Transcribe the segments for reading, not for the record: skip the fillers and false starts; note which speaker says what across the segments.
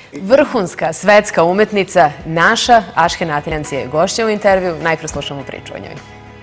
Speaker 1: Vrhunska svetska umetnica, naša Ašhen Atiljanc je gošća u intervju. Najpre slušamo priču o njoj.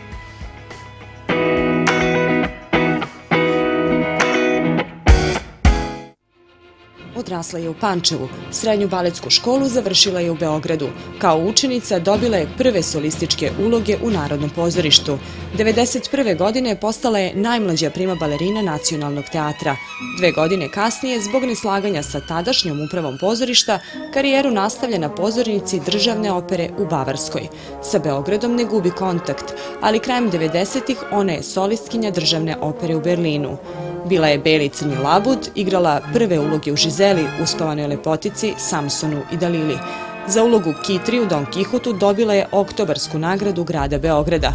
Speaker 2: Odrasla je u Pančevu, srednju baletsku školu završila je u Beogradu. Kao učenica dobila je prve solističke uloge u Narodnom pozorištu. 1991. godine postala je najmlađa prima balerina Nacionalnog teatra. 2 godine kasnije, zbog neslaganja sa tadašnjom upravom pozorišta, karijeru nastavlja na pozornici Državne opere u Bavarskoj. Sa Beogradom ne gubi kontakt, ali krajem 90-ih ona je solistkinja Državne opere u Berlinu. Bila je Beli crni labud, igrala prve uloge u Žizeli, Uspavanoj lepotici, Samsonu i Dalili. Za ulogu Kitri u Don Kihotu dobila je oktobarsku nagradu grada Beograda.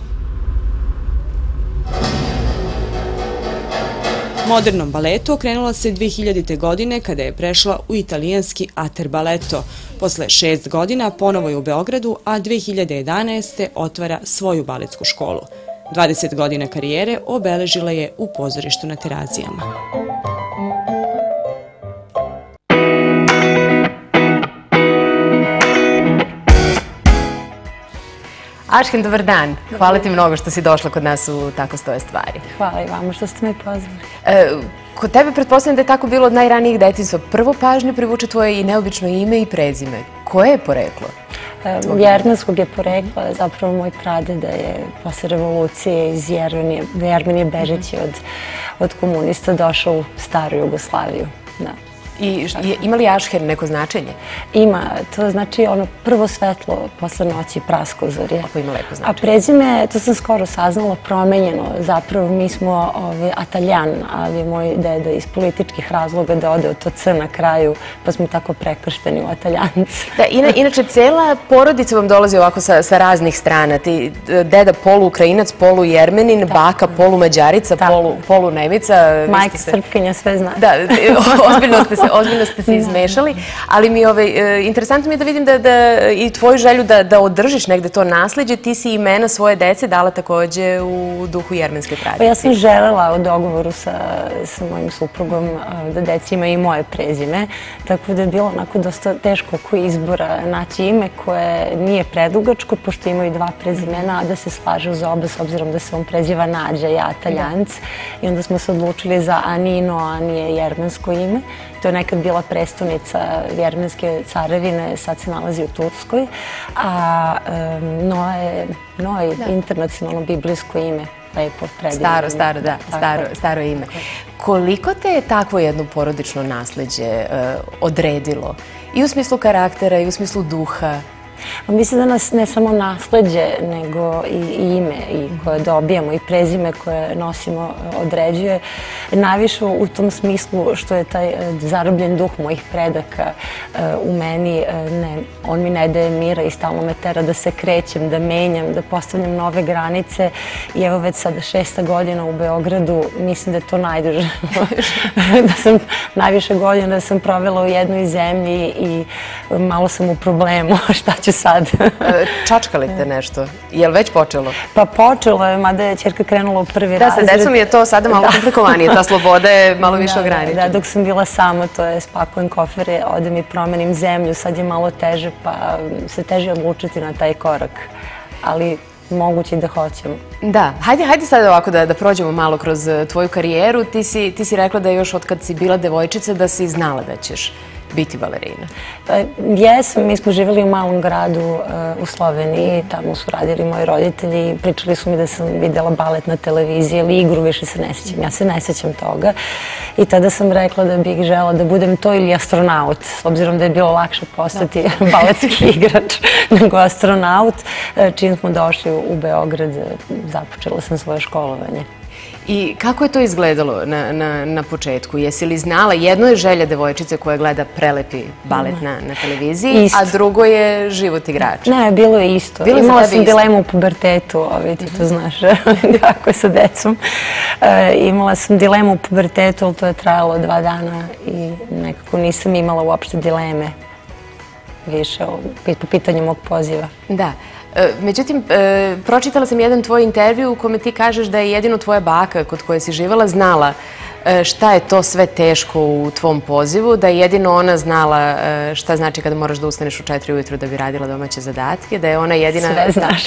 Speaker 2: Modernom baletu okrenula se 2000. godine kada je prešla u italijanski Ater Baletto. Posle 6 godina ponovo je u Beogradu, a 2011. otvara svoju baletsku školu. 20 godina karijere obeležila je u pozorištu na Terazijama.
Speaker 1: Ašhen, dobar dan. Hvala ti mnogo što si došla kod nas u Tako stoje stvari.
Speaker 3: Hvala i vama što ste me pozvali.
Speaker 1: Kod tebe pretpostavljam da je tako bilo od najranijih detinjstva. Prvo pažnju privuče tvoje i neobično ime i prezime. Koje je poreklo?
Speaker 3: Jermenskog je porekla, zapravo moj pradeda je posle revolucije iz Jermenije bežeći od komunista došao u staru Jugoslaviju.
Speaker 1: I ima li Ašhen neko značenje?
Speaker 3: Ima, to znači ono prvo svetlo posle noći praskozorje.
Speaker 1: Ako ima lepo značenje.
Speaker 3: A prezime, to sam skoro saznala, promenjeno. Zapravo mi smo Ataljan, ali moj deda iz političkih razloga dodao to C na kraju, pa smo tako prekršteni u Ataljanci.
Speaker 1: Da, inače, cela porodica vam dolazi ovako sa raznih strana. Ti deda polu-Ukrajinac, polu-Jermenin, baka polu-Mađarica, polu-Nemica.
Speaker 3: Majka Srpkinja, sve zna.
Speaker 1: Da, ozbiljno ste se izmešali, ali mi interesantno mi je da vidim da i tvoju želju da održiš negde to nasleđe, ti si imena svoje dece dala takođe u duhu jermenske tradicije.
Speaker 3: Pa ja sam želela u dogovoru sa mojim suprugom da deci imaju i moje prezime, tako da je bilo onako dosta teško oko izbora naći ime koje nije predugačko, pošto imaju 2 prezimena, a da se slaže uz oba, s obzirom da se on preziva Nađa, ja Ataljanc, i onda smo se odlučili za Anino, Ani je jermensko ime. To je nekad bila prestonica Jermenske carevine, sad se nalazi u Turskoj, a Noa je internacionalno biblijsko ime, lepo, predivno.
Speaker 1: Staro ime. Koliko te je takvo jedno porodično nasleđe odredilo? I u smislu karaktera, i u smislu duha?
Speaker 3: Mislim da nas ne samo nasleđe, nego i ime koje dobijamo i prezime koje nosimo određuje. Najviše u tom smislu što je taj zarobljen duh mojih predaka u meni. On mi ne daje mira i stalno me tera da se krećem, da menjam, da postavljam nove granice. I evo već sada 6. godina u Beogradu, mislim da je to najduže. Da sam najviše godina da sam provela u jednoj zemlji i malo sam u problemu. Šta ću sad?
Speaker 1: Čačka li te nešto? Je li već počelo?
Speaker 3: Pa počelo je, mada je ćerka krenula u prvi razred.
Speaker 1: Da, sa decom je to sada malo komplikovanije, ta sloboda je malo više ograničena.
Speaker 3: Da, dok sam bila sama, to je spakujem kofere, odem i promenim zemlju, sad je malo teže, pa se teže odlučiti na taj korak. Ali moguće i da hoćemo.
Speaker 1: Da, hajde sad ovako da prođemo malo kroz tvoju karijeru. Ti si rekla da još od kad si bila devojčica da si znala da ćeš biti balerina.
Speaker 3: Jesam, mi smo živjeli u malom gradu u Sloveniji, tamo su radili moji roditelji i pričali su mi da sam videla balet na televiziji ili igru, više se ne sjećam. Ja se ne sjećam toga i tada sam rekla da bih žela da budem to ili astronaut, s obzirom da je bilo lakše postati baletski igrač nego astronaut. Čim smo došli u Beograd, započela sam svoje školovanje.
Speaker 1: I kako je to izgledalo na početku? Jesi li znala, jedno je želja devojčice koja gleda prelepi balet na televiziji, a drugo je život igrača?
Speaker 3: Ne, bilo je isto. Imala sam dilemu u pubertetu, ti to znaš kako je sa decom. Imala sam dilemu u pubertetu, ali to je trajalo 2 dana i nekako nisam imala uopšte dileme više po pitanju mog poziva.
Speaker 1: Da. Međutim, pročitala sam jedan tvoj intervju u kome ti kažeš da je jedino tvoja baka kod koje si živjela znala šta je to sve teško u tvom pozivu, da je jedino ona znala šta znači kada moraš da ustaneš u 4 ujutru da bi radila domaće zadatke, da je ona jedina...
Speaker 3: Sve znaš.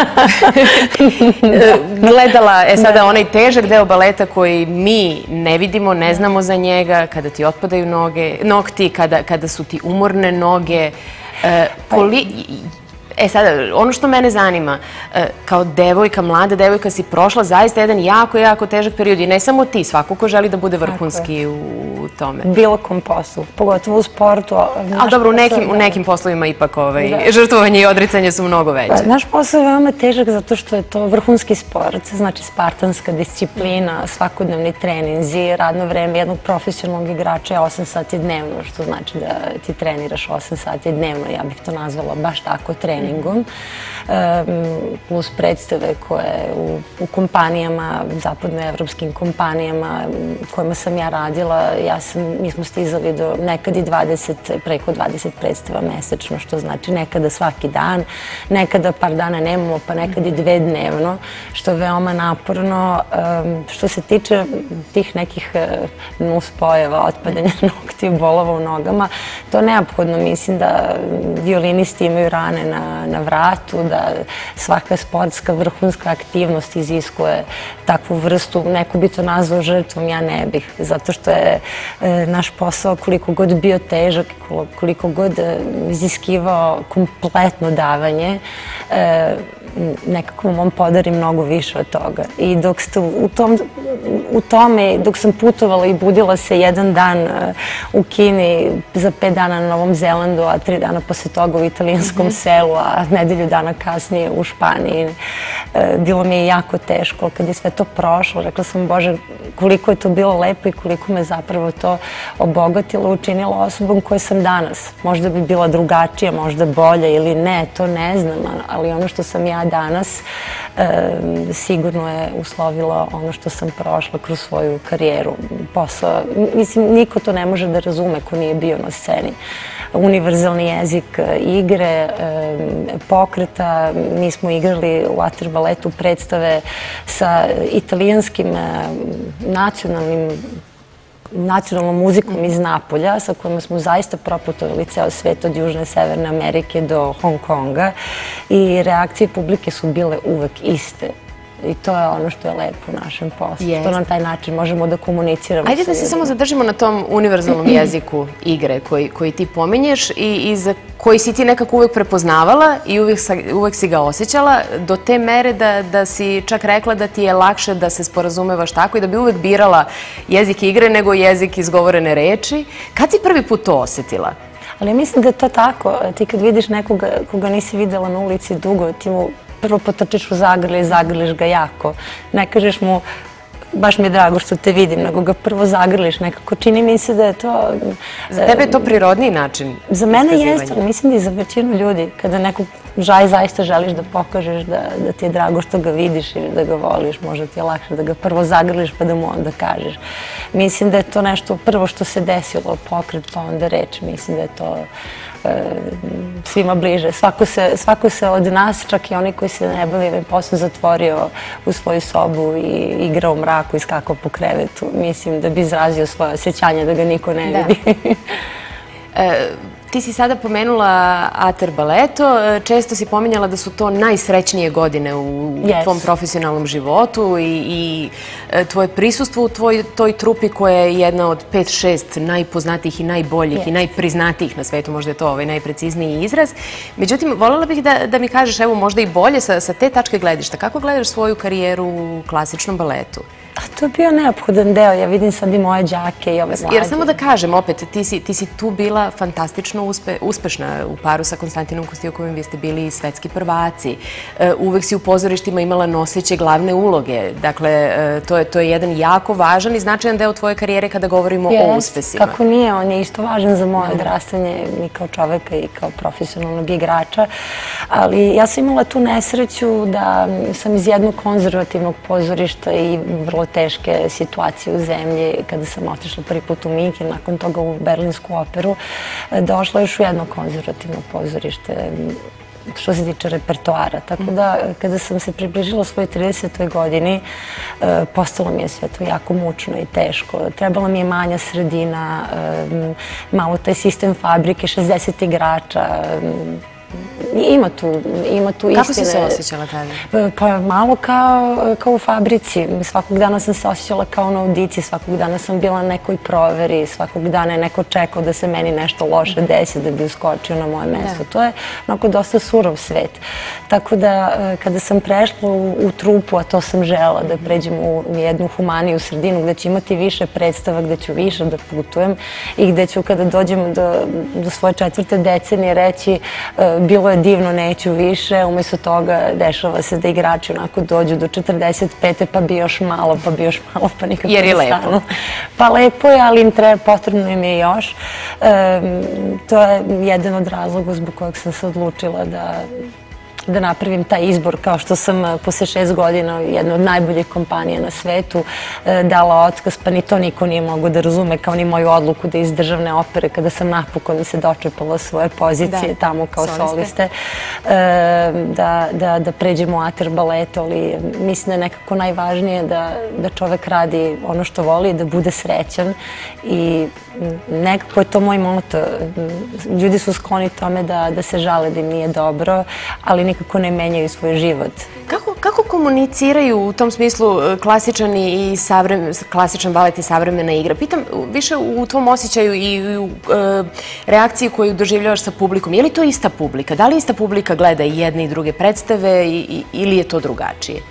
Speaker 1: Gledala, sada onaj težak deo baleta koji mi ne vidimo, ne znamo za njega, kada ti otpadaju nokti, kada su ti umorne noge. Sada, ono što mene zanima, kao devojka, mlada devojka si prošla zaista jedan jako, jako težak period i ne samo ti, svako ko želi da bude vrhunski u tome.
Speaker 3: Bilo kom poslu, pogotovo u sportu.
Speaker 1: Ali dobro, u nekim poslovima ipak žrtvovanje i odricanje su mnogo veće.
Speaker 3: Naš posao je veoma težak zato što je to vrhunski sport, znači spartanska disciplina, svakodnevni treninzi, radno vreme jednog profesionalnog igrača je 8 sati dnevno, što znači da ti treniraš 8 sati dnevno, ja bih to nazvala baš tako treningom, plus predstave koje u kompanijama, zapadnoevropskim kompanijama kojima sam ja radila, mi smo stizali do nekad i preko 20 predstava mesečno, što znači nekada svaki dan, nekada par dana nemamo, pa nekad i 2 dnevno, što je veoma naporno. Što se tiče tih nekih nuspojava, otpadanja noktiju, bolova u nogama, to je neophodno. Mislim da violinisti imaju rane na vratu, da svaka sportska vrhunska aktivnost iziskuje takvu vrstu. Neko bi to nazvao žrtvom, ja ne bih, zato što je naš posao koliko god bio težak, koliko god iziskivao kompletno davanje, nekako vam podari mnogo više od toga. I dok ste u tome, dok sam putovala i budila se jedan dan u Kini, za 5 dana na Novom Zelandu, a 3 dana posle toga u italijanskom selu, a nedelju dana kasnije u Španiji, bilo mi je jako teško. Kad je sve to prošlo, rekla sam, Bože, koliko je to bilo lepo i koliko me zapravo to obogatilo, učinilo osobom koja sam danas. Možda bi bila drugačija, možda bolja ili ne, to ne znam, ali ono što sam ja danas sigurno je uslovilo ono što sam prošla kroz svoju karijeru, posao. Mislim, niko to ne može da razume ko nije bio na sceni. Univerzalni jezik igre, pokreta. Mi smo igrali u Ater baletu predstave sa italijanskim nacionalnom muzikom iz Napolja, sa kojima smo zaista proputovali ceo svet od Južne, Severne Amerike do Hong Konga i reakcije publike su bile uvek iste. I to je ono što je lepo u našem poslu, što na taj način možemo da komuniciramo.
Speaker 1: Ajde da se samo zadržimo na tom univerzalnom jeziku igre koji ti pominješ i za koji si ti nekako uvek prepoznavala i uvek si ga osjećala, do te mere da si čak rekla da ti je lakše da se sporazumevaš tako i da bi uvek birala jezik igre nego jezik izgovorene reči. Kad si prvi put to osjetila?
Speaker 3: Ali mislim da je to tako. Ti kad vidiš nekoga koga nisi videla na ulici dugo, ti mu prvo potrčiš u zagrlje i zagrliš ga jako. Ne kažeš mu, baš mi je drago što te vidim, nego ga prvo zagrliš nekako. Čini mi se da je to...
Speaker 1: Za tebe je to prirodniji način iskazivanja?
Speaker 3: Za mene jeste, ali mislim da i za većinu ljudi. Kada nekog zaista želiš da pokažeš da ti je drago što ga vidiš ili da ga voliš, možda ti je lakše da ga prvo zagrliš pa da mu onda kažeš. Mislim da je to nešto prvo što se desilo, pokret pa onda reč. Mislim da je to svima bliže. Svako se od nas, čak i oni koji se ne bavi ovim poslom, zatvorio u svoju sobu i igrao u mraku i skakao po krevetu. Mislim da bi izrazio svoje osjećanje da ga niko ne vidi.
Speaker 1: Ti si sada pomenula Ater baleto. Često si pominjala da su to najsrećnije godine u tvom profesionalnom životu i tvoje prisustvo u toj trupi koja je jedna od 5-6 najpoznatijih i najboljih i najpriznatijih na svetu. Možda je to najprecizniji izraz. Međutim, voljela bih da mi kažeš, evo možda i bolje sa te tačke gledišta. Kako gledaš svoju karijeru u klasičnom baletu?
Speaker 3: To je bio neophodan deo. Ja vidim sad i moje đake i ove mlađe.
Speaker 1: Jer samo da kažem, opet, ti si tu bila fantastično uspešna u paru sa Konstantinom Kostiokovim. Vi ste bili svetski prvaci. Uvek si u pozorištima imala noseće glavne uloge. Dakle, to je jedan jako važan i značajan deo tvoje karijere kada govorimo o uspesima.
Speaker 3: Kako nije, on je isto važan za moje odrastanje i kao čoveka i kao profesionalnog igrača. Ali ja sam imala tu nesreću da sam iz jednog konzervativnog pozorišta i vrlo teške situacije u zemlji, kada sam otišla prvi put u Minhen, nakon toga u Berlinsku operu, došla još u jedno konzervativno pozorište. što se tiče repertoara. Tako da, kada sam se približila svojoj 30. godini, postalo mi je sve to jako mučno i teško. Trebala mi je manja sredina, malo taj sistem fabrike, 60 igrača. Ima tu istine.
Speaker 1: Kako si se osjećala tada?
Speaker 3: Pa malo kao u fabrici. Svakog dana sam se osjećala kao na audiciji, svakog dana sam bila na nekoj proveri, svakog dana je neko čekao da se meni nešto loše desi da bi uskočio na moje mesto. To je onako dosta surov svet. Tako da kada sam prešla u trupu, a to sam žela, da pređem u jednu humaniju sredinu gde ću imati više predstava, gde ću više da putujem i gde ću kada dođem do svoje 4. decenije reći bilo je divno, neću više, umjesto toga dešava se da igrači onako dođu do 45. pa bi još malo, pa nikako
Speaker 1: jer je
Speaker 3: ne
Speaker 1: lepo.
Speaker 3: stanu. Pa lepo je, ali potrebno im je još. To je jedan od razloga zbog kojeg sam se odlučila da napravim taj izbor, kao što sam posle 6 godina jedna od najboljih kompanija na svetu dala otkaz, pa ni to niko nije mogo da razume, kao ni moju odluku da iz državne opere, kada sam napokon se dočepala svoje pozicije tamo kao soliste, da pređem u ater baletu, ali mislim da je nekako najvažnije da čovek radi ono što voli, da bude srećan i nekako je to moj moto. Ljudi su skloni tome da se žale da im nije dobro, ali nikako ne menjaju svoj život.
Speaker 1: Kako komuniciraju u tom smislu klasičan balet i savremena igra? Pitam više u tvom osjećaju i u reakciji koju doživljavaš sa publikom. Je li to ista publika? Da li ista publika gleda i jedne i druge predstave ili je to drugačije?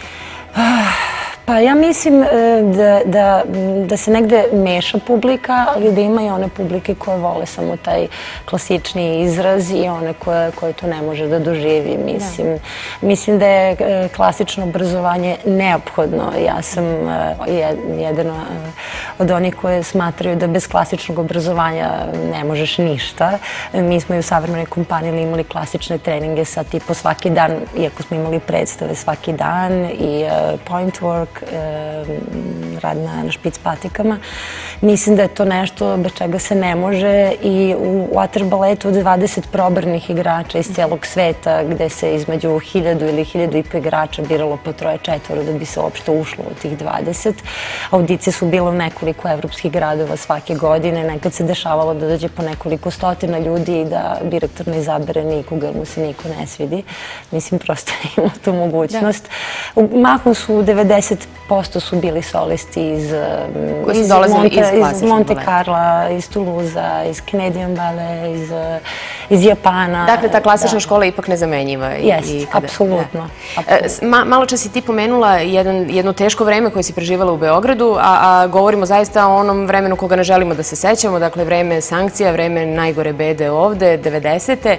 Speaker 3: Pa ja mislim da se negde meša publika, ali da ima i one publike koje vole samo taj klasični izraz i one koje to ne može da doživi. Mislim da je klasično obrazovanje neophodno. Ja sam jedan od onih koje smatraju da bez klasičnog obrazovanja ne možeš ništa. Mi smo i u savremenoj kompaniji imali klasične treninge sa tipu svaki dan, iako smo imali predstave svaki dan i point work, rad na špic patikama. Mislim da je to nešto bez čega se ne može i u ater baletu od 20 probarnih igrača iz cijelog sveta, gde se između 1000 ili 1500 igrača biralo po 3-4 da bi se uopšte ušlo u tih 20. Audicije su bile u nekoliko evropskih gradova svake godine. Nekad se dešavalo da dođe po nekoliko stotina ljudi i da direktor ne izabere nikoga, mu se niko ne svidi. Mislim, prosto ima tu mogućnost. Mahom su 90% su bili solisti iz Monte Carla, iz Toulouse, iz Canadian Ballet, iz Japana.
Speaker 1: Dakle, ta klasična škola je ipak nezamenjiva.
Speaker 3: Jest, apsolutno.
Speaker 1: Malo čas si ti pomenula jedno teško vreme koje si preživala u Beogradu, a govorimo zaista o onom vremenu koga ne želimo da se sećamo, dakle vreme sankcija, vreme najgore bede ovde, 90.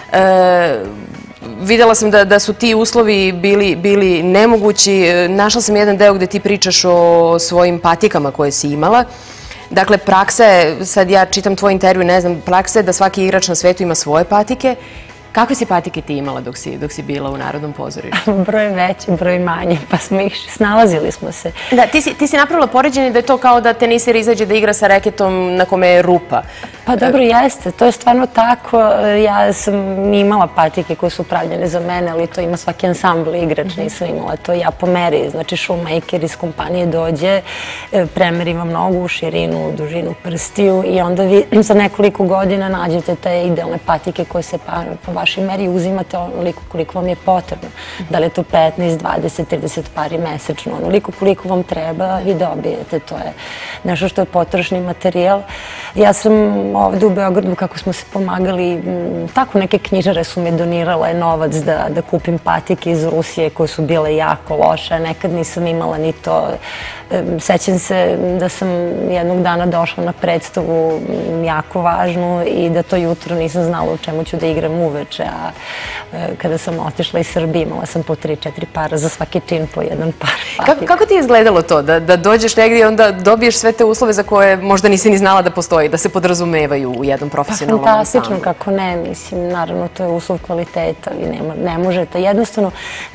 Speaker 1: Videla sam da su ti uslovi bili nemogući. Našla sam jedan deo gde ti pričaš o svojim patikama koje si imala. Dakle, praksa je, sad ja čitam tvoj intervju, ne znam, praksa je da svaki igrač na svetu ima svoje patike. Kakve si patike ti imala dok si bila u Narodnom pozorištu?
Speaker 3: Broj veći, broj manji, pa snalazili smo se. Da,
Speaker 1: ti si napravila poređenje da je to kao da teniser izađe da igra sa reketom na kome je rupa.
Speaker 3: Pa dobro, jeste, to je stvarno tako. Ja sam imala patike koje su pravljene za mene, ali to ima svaki ansambl igrač, nisam imala to ja po meri. Znači, shoemaker iz kompanije dođe, premeri vam nogu, širinu, dužinu prstiju i onda vi za nekoliko godina nađete te idealne patike koje se po vašoj meri uzimate onoliko koliko vam je potrebno. Da li je to 15, 20, 30 pari mesečno, onoliko koliko vam treba vi dobijete. To je nešto što je potrošni materijal. Ja sam ovde u Beogradu, kako smo se pomagali, tako neke knjižare su mi donirale novac da kupim patike iz Rusije koje su bile jako loše. Nekad nisam imala ni to. Sećam se da sam jednog dana došla na predstavu jako važnu i da to jutro nisam znala u čemu ću da igram uveče, a kada sam otišla iz Srbije imala sam po 3-4 para za svaki čin po jedan par patika.
Speaker 1: Kako ti je izgledalo to? Da dođeš negdje i onda dobiješ sve te uslove za koje možda nisi ni znala da postoji, da se podrazumevaju? pevaju u jednom profesionalnom ansamblu.
Speaker 3: Fantastično, kako ne, mislim, naravno to je uslov kvaliteta, vi ne možete, jednostavno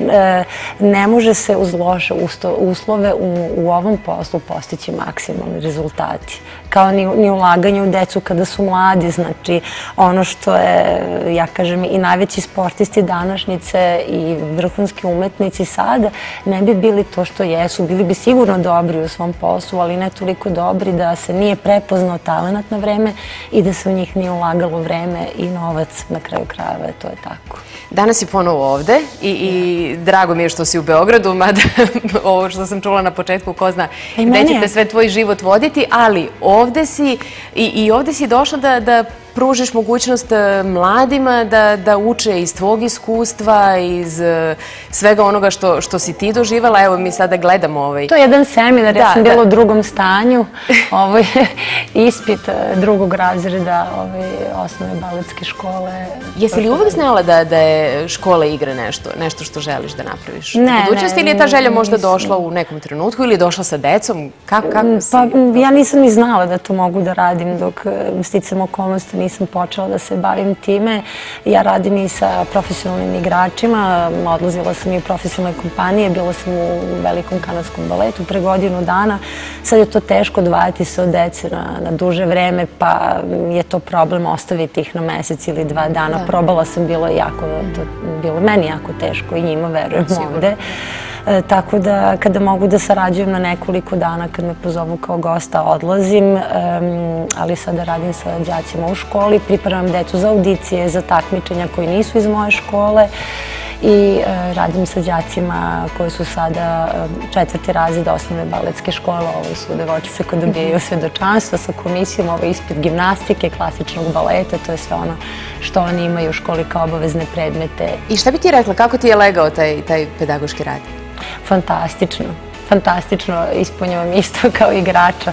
Speaker 3: ne može se uz loše uslove u ovom poslu postići maksimalni rezultati. Kao ni ulaganje u decu kada su mladi, znači ono što je, ja kažem, i najveći sportisti današnjice i vrhunski umetnici sada ne bi bili to što jesu, bili bi sigurno dobri u svom poslu, ali ne toliko dobri da se nije prepoznao talenat na vreme i da se u njih nije ulagalo vreme i novac, na kraju krajeva, to je tako.
Speaker 1: Danas si ponovo ovde i drago mi je što si u Beogradu, mada ovo što sam čula na početku, ko zna gde će te sve tvoj život voditi, ali ovde si i ovde si došla da pružiš mogućnost mladima da uče iz tvog iskustva, iz svega onoga što si ti doživala. Evo, mi sada gledamo
Speaker 3: To je jedan seminar, ja sam bila u drugom stanju, ovo je ispit drugog razreda osnovne baletske škole.
Speaker 1: Jesi li uvek znala da je škola igra nešto što želiš da napraviš u budućnosti, ili je ta želja možda došla u nekom trenutku ili je došla sa decom? Kako si?
Speaker 3: Pa ja nisam ni znala da to mogu da radim dok sticam okolnosti nisam počela da se bavim time. Ja radim i sa profesionalnim igračima, odlazila sam i u profesionalne kompanije, bila sam u velikom kanadskom baletu pre godinu dana. Sad je to teško odvajati se od dece na duže vreme, pa je to problem ostaviti ih na mesec ili 2 dana. Probala sam, bilo meni jako teško i njima, verujem, ovde. Tako da kada mogu da sarađujem na nekoliko dana, kad me pozovu kao gosta, odlazim, ali sada radim sa đacima u školi, pripremam decu za audicije, za takmičenja koji nisu iz moje škole i radim sa đacima koji su sada 4. razred osnovne baletske škole. Ovo su devojčice koje dobijaju svedočanstva sa komisijom, ovo je ispit gimnastike, klasičnog baleta, to je sve ono što oni imaju u školi kao obavezne predmete.
Speaker 1: I šta bi ti rekla, kako ti je legao taj pedagoški rad?
Speaker 3: Fantastično. Fantastično, ispunjavam isto kao igrača.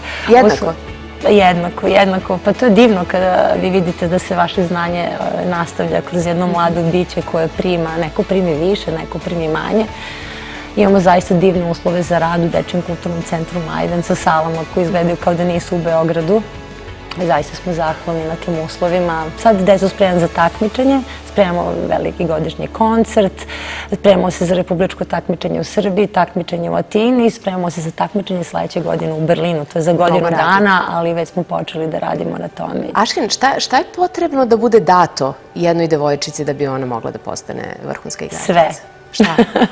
Speaker 1: Jednako?
Speaker 3: Jednako. Pa to je divno kada vi vidite da se vaše znanje nastavlja kroz jedno mlado biće koje prima, neko primi više, neko primi manje. Imamo zaista divne uslove za rad u Dečijem kulturnom centru Majdan sa salama koji izgledaju kao da nisu u Beogradu. Zaista smo zahvalni na tim uslovima. Sad decu spremam za takmičenje, spremamo veliki godišnji koncert, spremamo se za republičko takmičenje u Srbiji, takmičenje u Atini i spremamo se za takmičenje sledeće godine u Berlinu. To je za godinu dana, ali već smo počeli da radimo na tome.
Speaker 1: Aškin, šta je potrebno da bude dato jednoj devojčici da bi ona mogla da postane vrhunska igračica?
Speaker 3: Sve.
Speaker 1: Šta?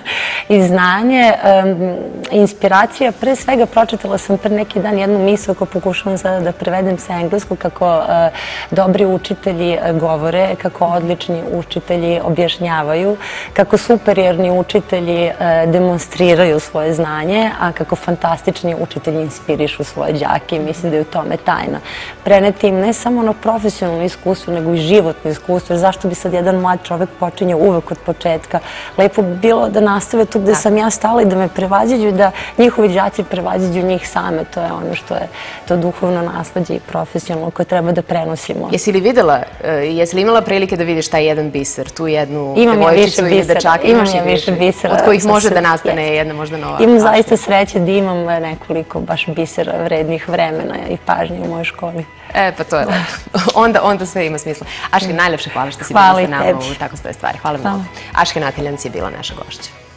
Speaker 3: I znanje, inspiracija. Pre svega pročitala sam pre neki dan jednu misao koju pokušavam sada da prevedem sa engleskog, kako dobri učitelji govore, kako odlični učitelji objašnjavaju, kako superiorni učitelji demonstriraju svoje znanje, a kako fantastični učitelji inspirišu svoje đake. Mislim da je u tome tajna. Preneti im ne samo ono profesionalno iskustvo, nego i životno iskustvo. Zašto bi sad jedan mlad čovek počinjao uvek od početka? Lepo bilo da nastave tu gde sam ja stala i da me prevaziđu, da njihovi đaci prevaziđu njih same. To je ono što je to duhovno nasleđe i profesionalno koje treba da prenosimo.
Speaker 1: Jesi li videla, jesi li imala prilike da vidiš taj jedan biser, tu jednu devojčicu ili dečaka?
Speaker 3: Imam ja više bisera.
Speaker 1: Od kojih može da nastane jedna možda nova?
Speaker 3: Imam zaista sreće da imam nekoliko baš bisera vrednih vremena i pažnje u mojoj školi.
Speaker 1: Pa to je lepo. Onda sve ima smisla. Aškin, najlepše hvala što si bila sa nama u Tako stoje stvari. Hvala mnogo. Aškin Ateljanc je bila naša gošća.